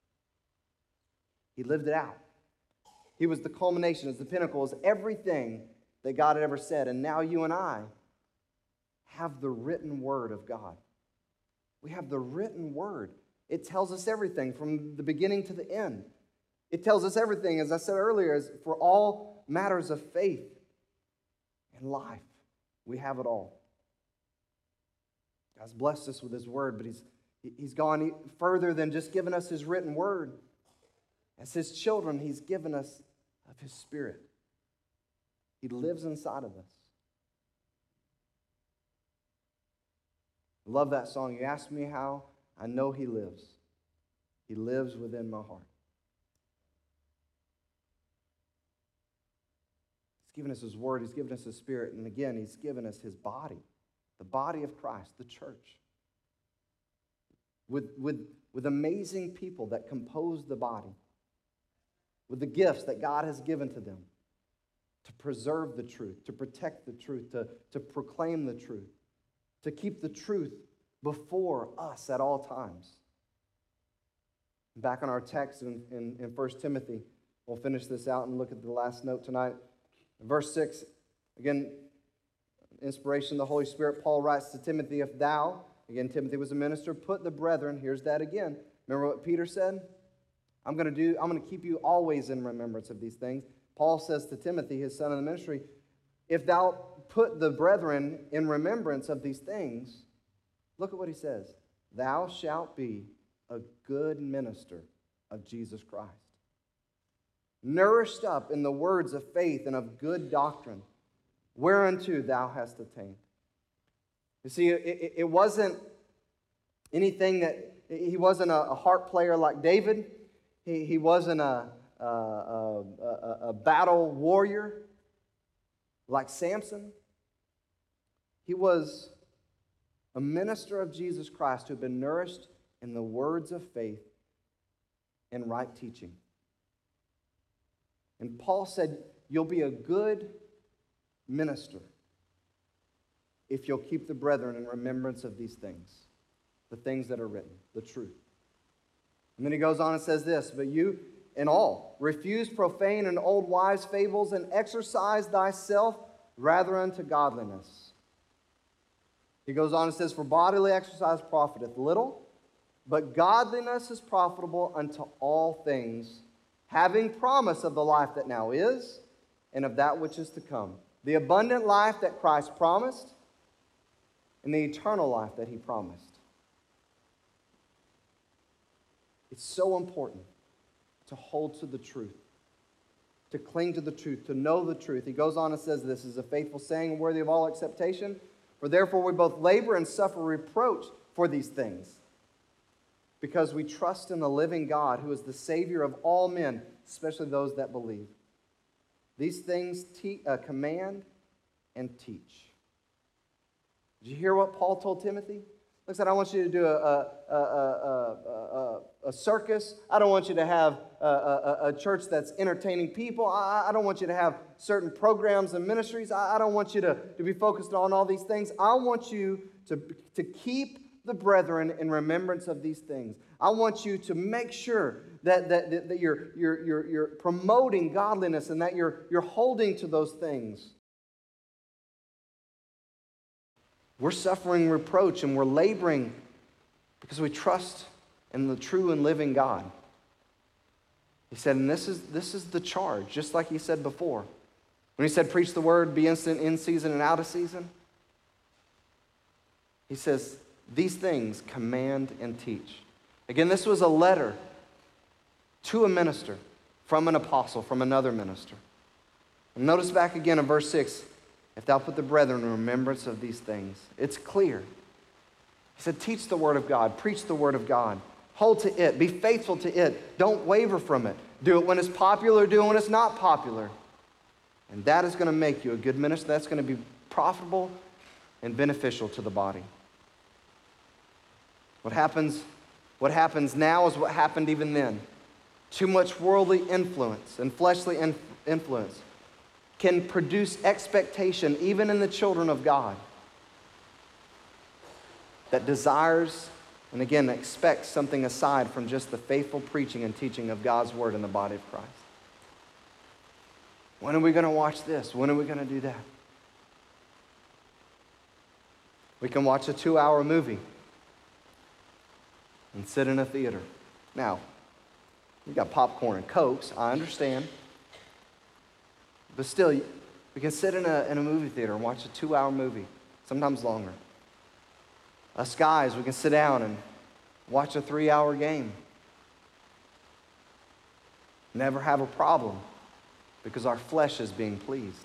He lived it out. He was the culmination, as the pinnacle, as everything that God had ever said. And now you and I have the written word of God. We have the written word. It tells us everything from the beginning to the end. It tells us everything, as I said earlier, is for all matters of faith and life. We have it all. God's blessed us with His Word, but He's gone further than just giving us His written Word. As His children, He's given us of His Spirit. He lives inside of us. I love that song. You ask me how, I know He lives. He lives within my heart. He's given us His Word. He's given us His Spirit. And again, He's given us His body, the body of Christ, the church, with amazing people that compose the body, with the gifts that God has given to them to preserve the truth, to protect the truth, to proclaim the truth, to keep the truth before us at all times. Back on our text in 1 Timothy, we'll finish this out and look at the last note tonight. Verse 6, again, inspiration of the Holy Spirit, Paul writes to Timothy, if thou, again, Timothy was a minister, put the brethren, here's that again. Remember what Peter said? I'm going to keep you always in remembrance of these things. Paul says to Timothy, his son in the ministry, if thou put the brethren in remembrance of these things, look at what he says. Thou shalt be a good minister of Jesus Christ, nourished up in the words of faith and of good doctrine, whereunto thou hast attained. You see, it wasn't anything that, he wasn't a harp player like David. He wasn't a battle warrior like Samson. He was a minister of Jesus Christ who had been nourished in the words of faith and right teaching. And Paul said, you'll be a good minister if you'll keep the brethren in remembrance of these things, the things that are written, the truth. And then he goes on and says this, but you in all refuse profane and old wives' fables and exercise thyself rather unto godliness. He goes on and says, for bodily exercise profiteth little, but godliness is profitable unto all things, having promise of the life that now is and of that which is to come. The abundant life that Christ promised and the eternal life that He promised. It's so important to hold to the truth, to cling to the truth, to know the truth. He goes on and says, this is a faithful saying and worthy of all acceptation. For therefore we both labor and suffer reproach for these things, because we trust in the living God, who is the Savior of all men, especially those that believe. These things command and teach. Did you hear what Paul told Timothy? Look, said, I want you to do a circus. I don't want you to have a church that's entertaining people. I don't want you to have certain programs and ministries. I don't want you to be focused on all these things. I want you to keep the brethren in remembrance of these things. I want you to make sure that you're promoting godliness and that you're holding to those things. We're suffering reproach and we're laboring because we trust in the true and living God. He said, and this is the charge, just like he said before. When he said, preach the word, be instant in season and out of season. He says, these things command and teach. Again, this was a letter to a minister from an apostle, from another minister. And notice back again in verse 6, if thou put the brethren in remembrance of these things. It's clear. He said, teach the word of God, preach the word of God. Hold to it, be faithful to it. Don't waver from it. Do it when it's popular, do it when it's not popular. And that is going to make you a good minister. That's going to be profitable and beneficial to the body. What happens now is what happened even then. Too much worldly influence and fleshly influence can produce expectation even in the children of God that desires and again expects something aside from just the faithful preaching and teaching of God's word in the body of Christ. When are we going to watch this? When are we going to do that? We can watch a 2-hour movie and sit in a theater. Now, You got popcorn and Cokes, I understand. But still, we can sit in a movie theater and watch a 2-hour movie, sometimes longer. Us guys, we can sit down and watch a 3-hour game. Never have a problem because our flesh is being pleased.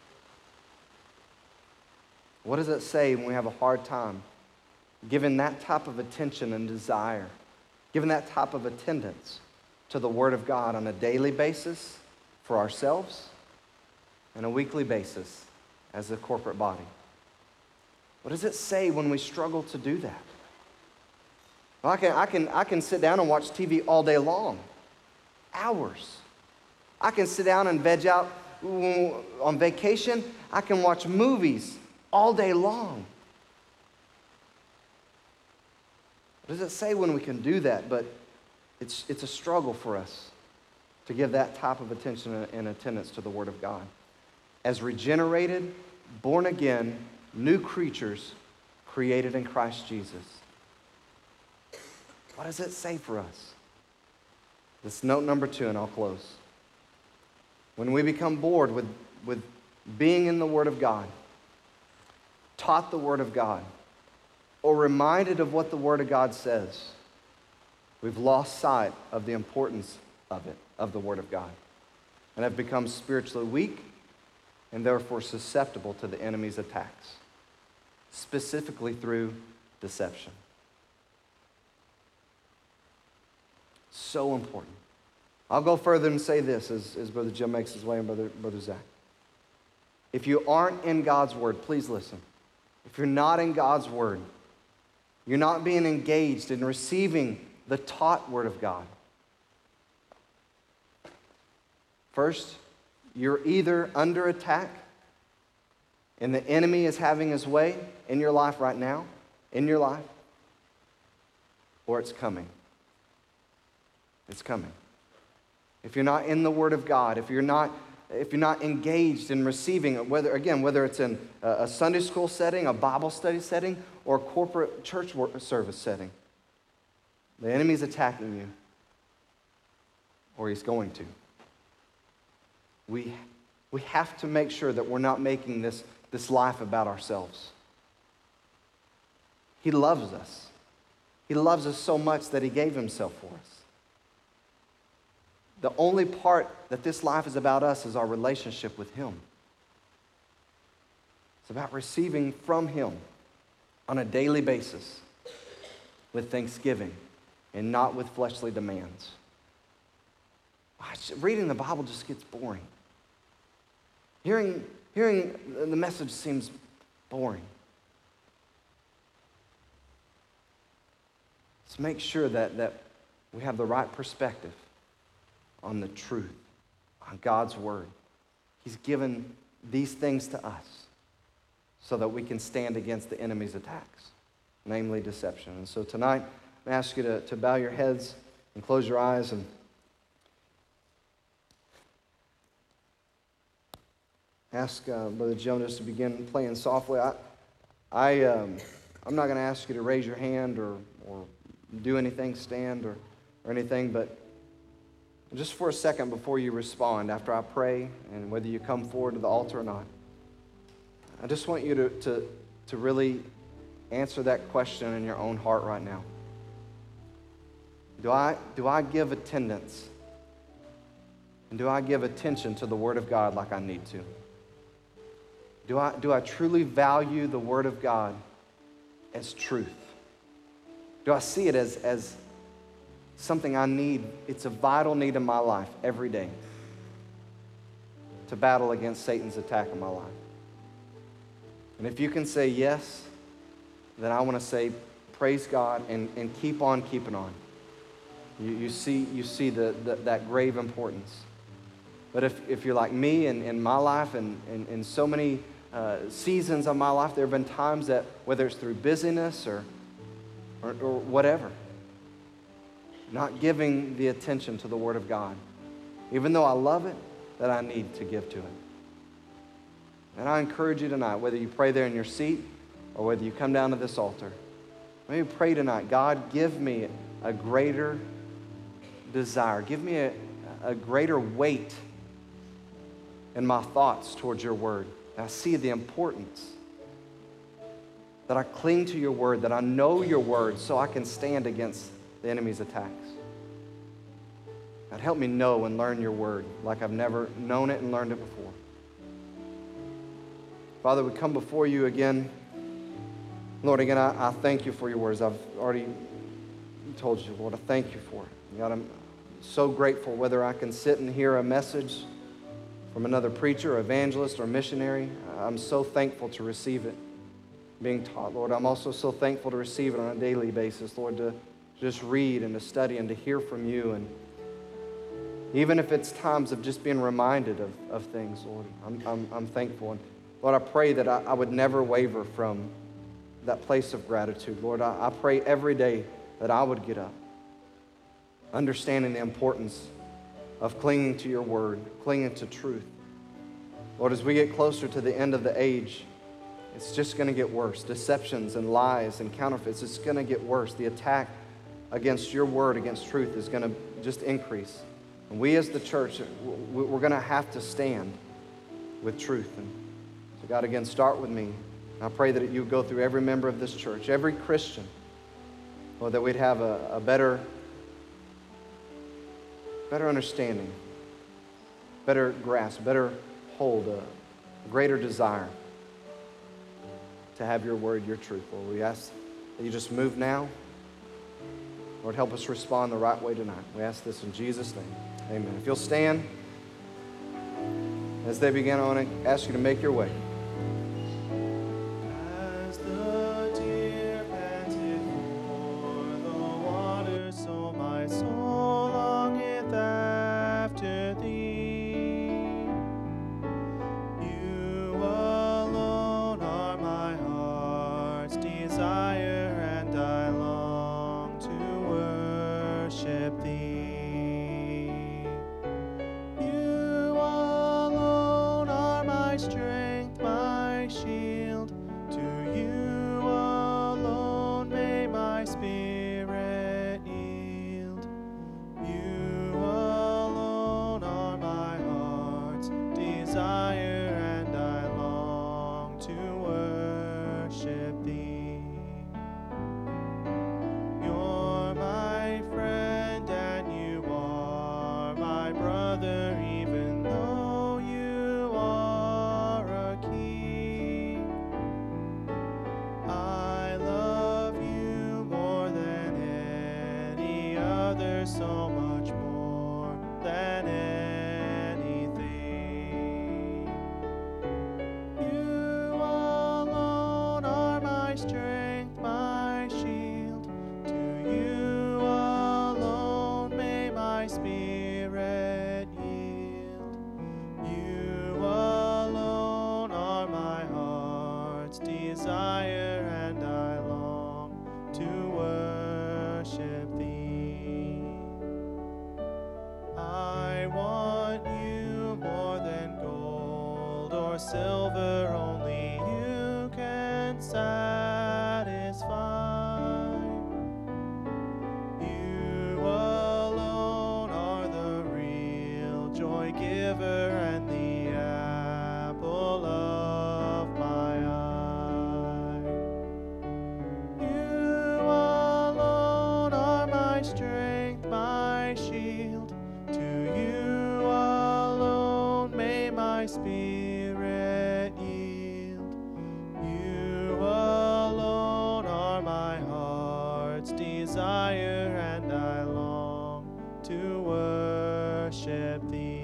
What does it say when we have a hard time giving that type of attention and desire, giving that type of attendance to the Word of God on a daily basis for ourselves and a weekly basis as a corporate body? What does it say when we struggle to do that? Well, I can sit down and watch TV all day long, hours. I can sit down and veg out on vacation. I can watch movies all day long. What does it say when we can do that? But it's a struggle for us to give that type of attention and attendance to the Word of God. As regenerated, born again, new creatures created in Christ Jesus. What does it say for us? This is note number 2, and I'll close. When we become bored with being in the Word of God, taught the Word of God, or reminded of what the Word of God says, we've lost sight of the importance of it, of the Word of God, and have become spiritually weak and therefore susceptible to the enemy's attacks, specifically through deception. So important. I'll go further and say this as Brother Jim makes his way and Brother Zach. If you aren't in God's Word, please listen. If you're not in God's Word, you're not being engaged in receiving the taught Word of God. First, you're either under attack and the enemy is having his way in your life right now, or it's coming. It's coming. If you're not in the Word of God, if you're not engaged in receiving it, whether it's in a Sunday school setting, a Bible study setting, or a corporate church service setting, the enemy's attacking you, or he's going to. We have to make sure that we're not making this life about ourselves. He loves us. He loves us so much that he gave himself for us. The only part that this life is about us is our relationship with him. It's about receiving from him on a daily basis with thanksgiving and not with fleshly demands. Reading the Bible just gets boring. Hearing the message seems boring. Let's make sure that we have the right perspective on the truth, on God's Word. He's given these things to us so that we can stand against the enemy's attacks, namely deception. And so tonight, I ask you to bow your heads and close your eyes and ask Brother Jonas to begin playing softly. I'm not going to ask you to raise your hand or do anything, stand or anything, but just for a second before you respond, after I pray, and whether you come forward to the altar or not, I just want you to really answer that question in your own heart right now. Do I give attendance? And do I give attention to the Word of God like I need to? Do I truly value the Word of God as truth? Do I see it as something I need? It's a vital need in my life every day to battle against Satan's attack in my life. And if you can say yes, then I want to say praise God and keep on keeping on. You see that grave importance. But if you're like me and in my life and in so many seasons of my life, there have been times that, whether it's through busyness or whatever, not giving the attention to the Word of God, even though I love it, that I need to give to it. And I encourage you tonight, whether you pray there in your seat or whether you come down to this altar, maybe pray tonight, God, give me a greater desire. Give me a greater weight in my thoughts towards your word. I see the importance that I cling to your word, that I know your word so I can stand against the enemy's attacks. God, help me know and learn your word like I've never known it and learned it before. Father, we come before you again. Lord, again, I thank you for your words. I've already told you, Lord, I thank you for it. God, I'm so grateful whether I can sit and hear a message from another preacher, evangelist, or missionary. I'm so thankful to receive it being taught, Lord. I'm also so thankful to receive it on a daily basis, Lord, to just read and to study and to hear from you. And even if it's times of just being reminded of things, Lord, I'm thankful. And Lord, I pray that I would never waver from that place of gratitude. Lord, I pray every day that I would get up, understanding the importance of clinging to your word, clinging to truth. Lord, as we get closer to the end of the age, it's just going to get worse. Deceptions and lies and counterfeits, it's going to get worse. The attack against your word, against truth, is going to just increase. And we as the church, we're going to have to stand with truth. And so God, again, start with me. I pray that you go through every member of this church, every Christian, Lord, that we'd have a better understanding, better grasp, better hold, a greater desire to have your word, your truth. Lord, we ask that you just move now. Lord, help us respond the right way tonight. We ask this in Jesus' name. Amen. If you'll stand as they begin, I want to ask you to make your way. As the deer panted for the water, so my soul longeth after thee. You alone are my heart's desire, and I long to worship thee. You alone are my strength, my shield. To you alone may my spirit yield. You alone are my heart's desire, and I long to worship thee. You're my friend and you are my brother, even though you are a king. I love you more than any other, so much more than anything. You alone are my strength, my shield. To you alone may my spirit yield. You alone are my heart's desire, and I long to worship thee. I want you more than gold or silver, only you can satisfy. You alone are the real joy giver and the apple of my eye. You alone are my strength, my shield. To you alone may my spirit yield. You alone are my heart's desire, and I long to worship thee.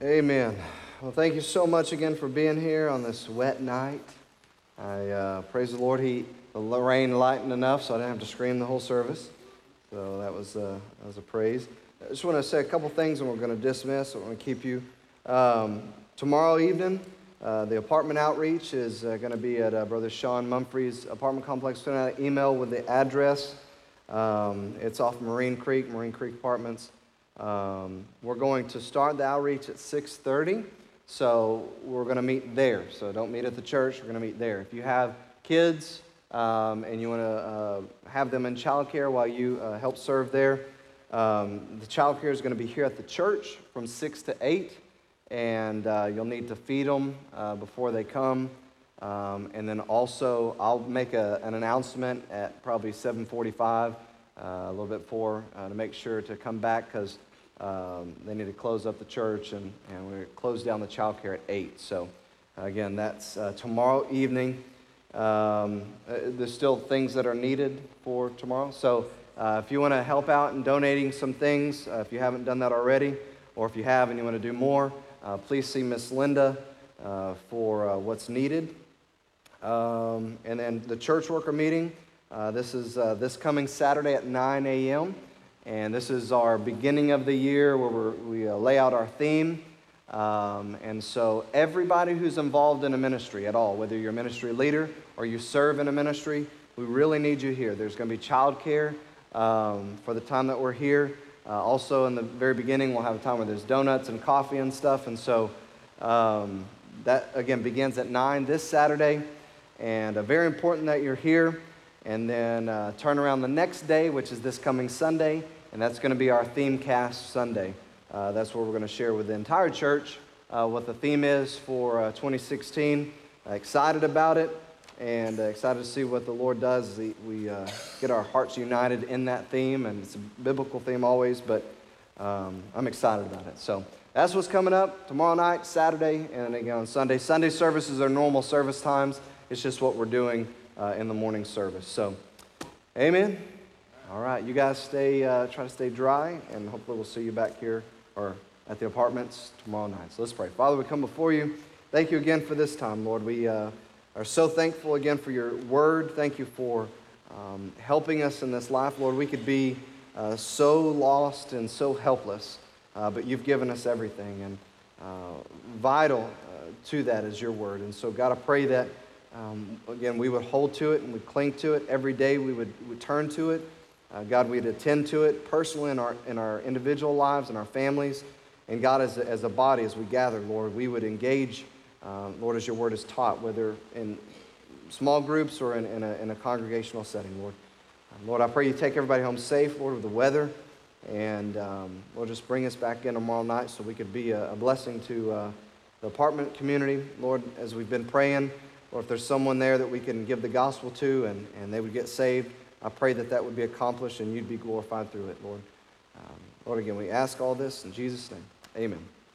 Amen. Well, thank you so much again for being here on this wet night. I praise the Lord. The rain lightened enough so I didn't have to scream the whole service. So that was a praise. I just want to say a couple things and we're going to dismiss. I want to keep you. Tomorrow evening, the apartment outreach is going to be at Brother Sean Mumphrey's apartment complex. Send out an email with the address. It's off Marine Creek Apartments. We're going to start the outreach at 6:30, so we're going to meet there. So don't meet at the church, we're going to meet there. If you have kids and you want to have them in childcare while you help serve there, the childcare is going to be here at the church from 6 to 8, and you'll need to feed them before they come. And then also, I'll make an announcement at probably 7:45, a little bit before, to make sure to come back because they need to close up the church and we close down the child care at 8. So again, that's tomorrow evening. There's still things that are needed for tomorrow. So if you want to help out in donating some things, if you haven't done that already, or if you have and you want to do more, please see Miss Linda for what's needed. And then the church worker meeting, this is this coming Saturday at 9 a.m. And this is our beginning of the year where we lay out our theme. And so everybody who's involved in a ministry at all, whether you're a ministry leader or you serve in a ministry, we really need you here. There's going to be childcare for the time that we're here. Also in the very beginning, we'll have a time where there's donuts and coffee and stuff. And so that, again, begins at 9 this Saturday. And very important that you're here. And then turn around the next day, which is this coming Sunday, and that's going to be our theme cast Sunday. That's where we're going to share with the entire church what the theme is for 2016. Excited about it, and excited to see what the Lord does as we get our hearts united in that theme. And it's a biblical theme always, but I'm excited about it. So that's what's coming up tomorrow night, Saturday, and again on Sunday. Sunday services are normal service times. It's just what we're doing in the morning service. So, amen. All right, you guys try to stay dry, and hopefully we'll see you back here or at the apartments tomorrow night. So let's pray. Father, we come before you. Thank you again for this time, Lord. We are so thankful again for your word. Thank you for helping us in this life, Lord. We could be so lost and so helpless, but you've given us everything, and vital to that is your word. And so, God, I pray that again, we would hold to it and we'd cling to it. Every day we would turn to it. God, we'd attend to it personally in our individual lives and our families. And God, as a body, as we gather, Lord, we would engage, Lord, as your word is taught, whether in small groups or in a congregational setting, Lord. Lord, I pray you take everybody home safe, Lord, with the weather. And Lord, just bring us back in tomorrow night so we could be a blessing to the apartment community. Lord, as we've been praying, or if there's someone there that we can give the gospel to and they would get saved, I pray that would be accomplished and you'd be glorified through it, Lord. Lord, again, we ask all this in Jesus' name. Amen.